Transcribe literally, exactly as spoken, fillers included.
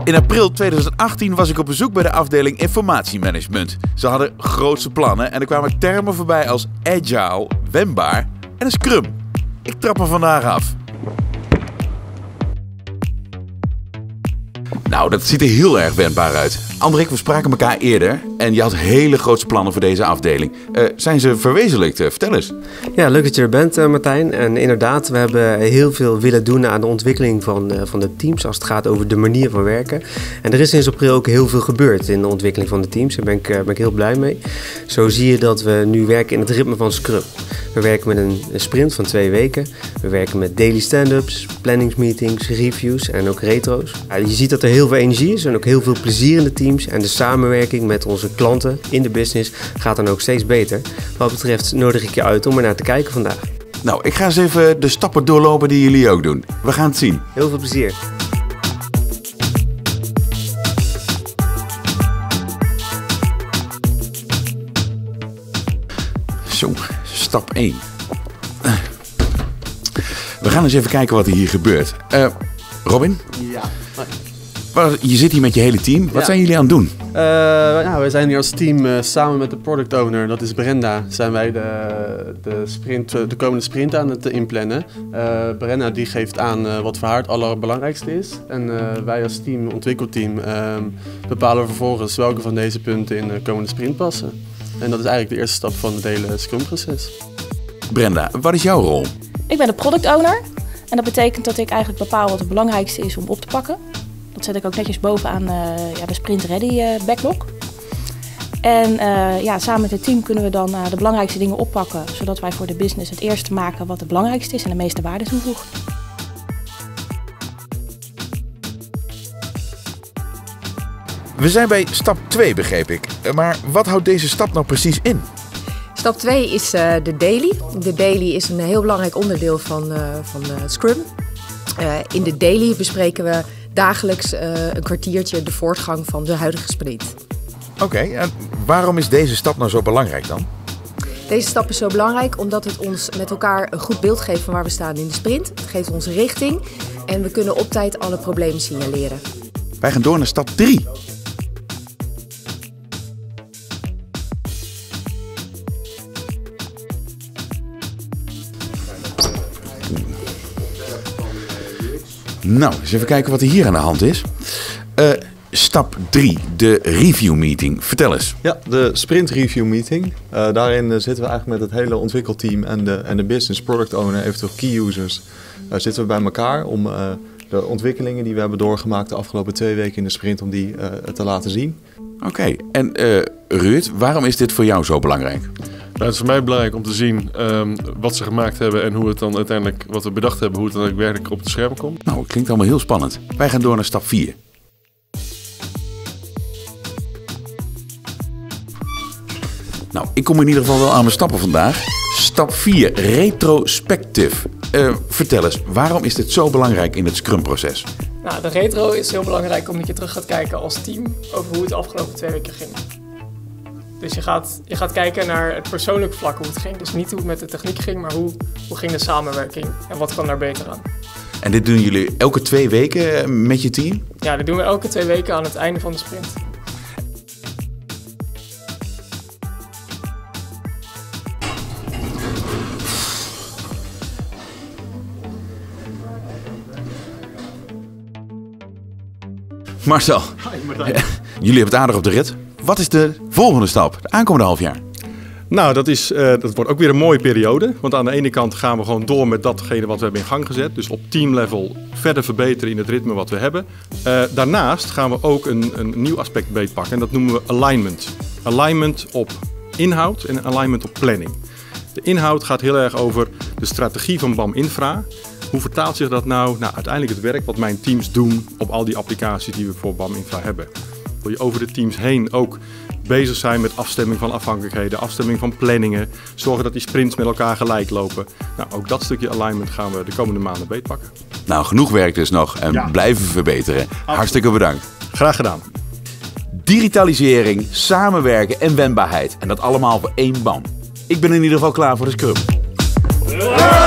In april tweeduizend achttien was ik op bezoek bij de afdeling informatiemanagement. Ze hadden grootse plannen en er kwamen termen voorbij als agile, wendbaar en een scrum. Ik trap er vandaag af. Nou, dat ziet er heel erg wendbaar uit. Andrik, we spraken elkaar eerder en je had hele grootse plannen voor deze afdeling. Uh, zijn ze verwezenlijkt? Uh, vertel eens. Ja, leuk dat je er bent, uh, Martijn. En inderdaad, we hebben heel veel willen doen aan de ontwikkeling van, uh, van de teams als het gaat over de manier van werken. En er is sinds april ook heel veel gebeurd in de ontwikkeling van de teams. Daar ben ik, uh, ben ik heel blij mee. Zo zie je dat we nu werken in het ritme van Scrum. We werken met een, een sprint van twee weken. We werken met daily stand-ups, planningsmeetings, reviews en ook retro's. Ja, je ziet dat er heel veel energie is en ook heel veel plezier in de teams. En de samenwerking met onze klanten in de business gaat dan ook steeds beter. Wat dat betreft nodig ik je uit om er naar te kijken vandaag. Nou, ik ga eens even de stappen doorlopen die jullie ook doen. We gaan het zien. Heel veel plezier. Zo, stap één. We gaan eens even kijken wat er hier gebeurt. Uh, Robin? Ja. Je zit hier met je hele team. Wat ja. zijn jullie aan het doen? Uh, ja, wij zijn hier als team uh, samen met de product owner, dat is Brenda, zijn wij de, de, sprint, de komende sprint aan het inplannen. Uh, Brenda die geeft aan uh, wat voor haar het allerbelangrijkste is. En uh, wij als team, ontwikkelteam, uh, bepalen vervolgens welke van deze punten in de komende sprint passen. En dat is eigenlijk de eerste stap van het hele Scrum-proces. Brenda, wat is jouw rol? Ik ben de product owner en dat betekent dat ik eigenlijk bepaal wat het belangrijkste is om op te pakken. Dat zet ik ook netjes bovenaan uh, ja, de Sprint Ready uh, backlog. En uh, ja, samen met het team kunnen we dan uh, de belangrijkste dingen oppakken, zodat wij voor de business het eerste maken wat het belangrijkste is en de meeste waarde toevoegt. We zijn bij stap twee, begreep ik. Maar wat houdt deze stap nou precies in? Stap twee is uh, de daily. De daily is een heel belangrijk onderdeel van, uh, van uh, Scrum. Uh, in de daily bespreken we dagelijks uh, een kwartiertje de voortgang van de huidige sprint. Oké, okay, en waarom is deze stap nou zo belangrijk dan? Deze stap is zo belangrijk omdat het ons met elkaar een goed beeld geeft van waar we staan in de sprint. Het geeft ons richting en we kunnen op tijd alle problemen signaleren. Wij gaan door naar stap drie. Nou, eens even kijken wat er hier aan de hand is. Uh, stap drie, de review meeting. Vertel eens. Ja, de sprint review meeting. Uh, daarin uh, zitten we eigenlijk met het hele ontwikkelteam en de, en de business product owner, eventueel key users, uh, zitten we bij elkaar om uh, de ontwikkelingen die we hebben doorgemaakt de afgelopen twee weken in de sprint, om die uh, te laten zien. Oké, okay. en uh, Ruud, waarom is dit voor jou zo belangrijk? Nou, het is voor mij belangrijk om te zien um, wat ze gemaakt hebben en hoe het dan uiteindelijk, wat we bedacht hebben, hoe het dan ook werkelijk op het scherm komt. Nou, het klinkt allemaal heel spannend. Wij gaan door naar stap vier. Nou, ik kom in ieder geval wel aan mijn stappen vandaag. Stap vier, retrospective. Uh, vertel eens, waarom is dit zo belangrijk in het Scrum-proces? Nou, de retro is heel belangrijk omdat je terug gaat kijken als team over hoe het de afgelopen twee weken ging. Dus je gaat, je gaat kijken naar het persoonlijke vlak, hoe het ging. Dus niet hoe het met de techniek ging, maar hoe, hoe ging de samenwerking en wat kan daar beter aan. En dit doen jullie elke twee weken met je team? Ja, dat doen we elke twee weken aan het einde van de sprint. Marcel, jullie hebben het aardig op de rit. Wat is de volgende stap, de aankomende half jaar? Nou, dat, is, uh, dat wordt ook weer een mooie periode. Want aan de ene kant gaan we gewoon door met datgene wat we hebben in gang gezet. Dus op teamlevel verder verbeteren in het ritme wat we hebben. Uh, daarnaast gaan we ook een, een nieuw aspect beetpakken. En dat noemen we alignment. Alignment op inhoud en alignment op planning. De inhoud gaat heel erg over de strategie van B A M Infra. Hoe vertaalt zich dat nou naar uiteindelijk het werk wat mijn teams doen op al die applicaties die we voor B A M Infra hebben? Wil je over de teams heen ook bezig zijn met afstemming van afhankelijkheden, afstemming van planningen, zorgen dat die sprints met elkaar gelijk lopen. Nou, ook dat stukje alignment gaan we de komende maanden beetpakken. Nou, genoeg werk dus nog en ja. blijven verbeteren. Absoluut. Hartstikke bedankt. Graag gedaan. Digitalisering, samenwerken en wendbaarheid. En dat allemaal voor één B A M. Ik ben in ieder geval klaar voor de Scrum. Ja!